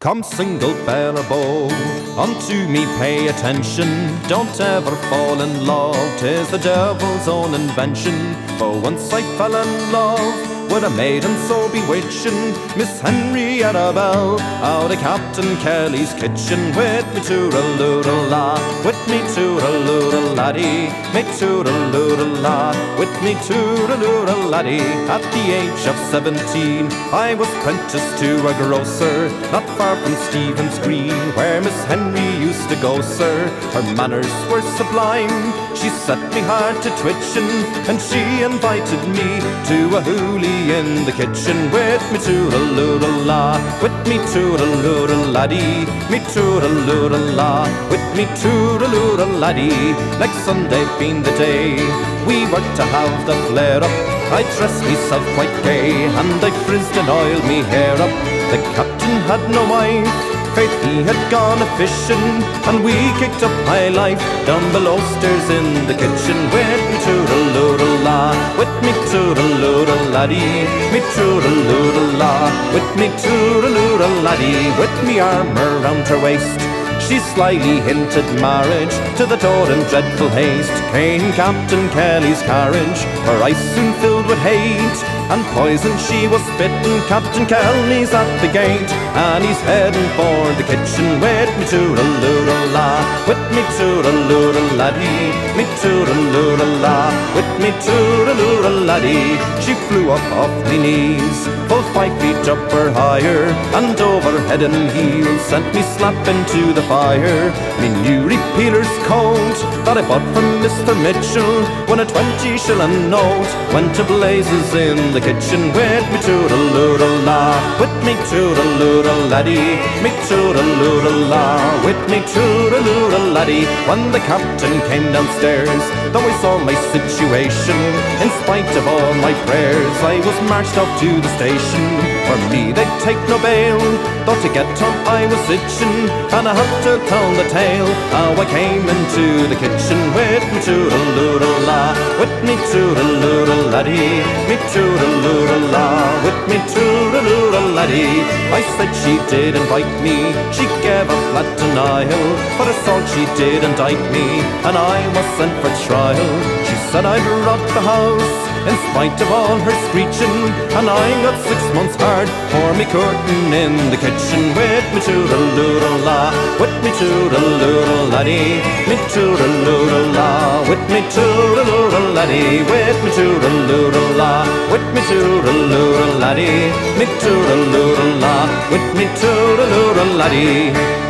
Come single bearer bow, unto me pay attention. Don't ever fall in love, 'tis the devil's own invention. For once I fell in love with a maiden so bewitching, Miss Henrietta Bell, out of Captain Kelly's kitchen. With me toodle-oodle-la, with me toodle-oodle-laddie, me toodle-oodle-la, with me toodle-oodle-laddie. At the age of 17, I was apprenticed to a grocer, not far from Stephen's Green, where Miss Henry used to go, sir. Her manners were sublime, she set me heart to twitching, and she invited me to a hoolie in the kitchen. With me toodle-oodle-la, with me toodle-oodle-laddie, me toodle-oodle-la, with me toodle-oodle-laddie. Next Sunday being the day we were to have the flare-up, I dressed myself quite gay, and I frizzed and oiled me hair up. The captain had no wife, faith he had gone a-fishing, and we kicked up high life down below stairs in the kitchen. With me toodle-oodle-la, with me toodle-oodle-laddie, me toodle-oodle-la, with me toodle-oodle-laddie. With me arm around her waist, she slyly hinted marriage. To the door in dreadful haste came Captain Kelly's carriage, her eyes soon filled with hate, and poison she was spitting. Captain Kelly's at the gate, and he's heading for the kitchen. With me toodle-oodle-la, with me toodle-oodle-laddie, me toodle-oodle-la, with me toodle-oodle-laddie. She flew up off me knees, full 5 feet up or higher, and over head and heels sent me slap into the fire. Me new repealer's coat that I bought from Mr. Mitchell, when a 20-shilling note went to blazes in the kitchen. With me toodle-oodle-la, with me toodle-oodle-laddie, me toodle-oodle-la, with me toodle-oodle-laddie. When the captain came downstairs, though I saw my situation, in spite of all my prayers, I was marched off to the station. For me they'd take no bail, though to get home I was itching, and I had to tell the tale how I came into the kitchen. With me toodle-oodle-la, with me toodle-oodle-laddie, me toodle-oodle-la, with me toodle-oodle-laddie. I said she did invite me, she gave a flat denial, for assault she did indict me, and I was sent for trial. She said I'd robbed the house in spite of all her screeching, and I got 6 months hard for me curtain in the kitchen. With me toodle-oodle-la, with me toodle-oodle-laddie, me toodle-oodle-la, with me toodle-oodle-laddie, with me toodle-oodle-la, with me toodle-oodle-laddie, me toodle-oodle-la, with me toodle-oodle-laddie.